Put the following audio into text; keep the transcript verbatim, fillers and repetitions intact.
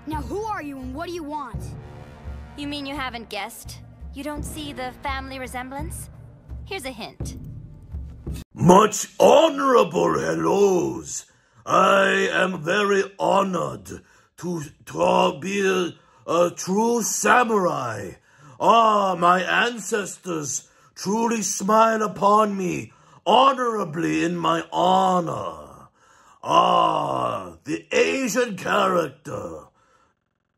Now who are you and what do you want? You mean you haven't guessed? You don't see the family resemblance? Here's a hint. Much honorable hellos. I am very honored to tra- be a true samurai. Ah, my ancestors truly smile upon me honorably in my honor. Ah, the Asian character.